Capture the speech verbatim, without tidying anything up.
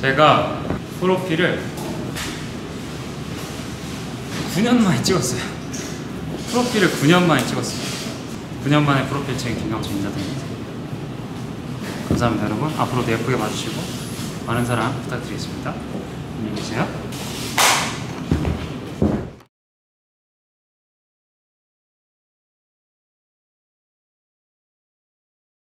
제가 프로필을 구 년 만에 찍었어요. 프로필을 구 년 만에 찍었어요. 구 년 만에 프로필 찍은 김강수 인사드립니다. 감사합니다 여러분. 앞으로도 예쁘게 봐주시고 많은 사랑 부탁드리겠습니다. 안녕히 계세요.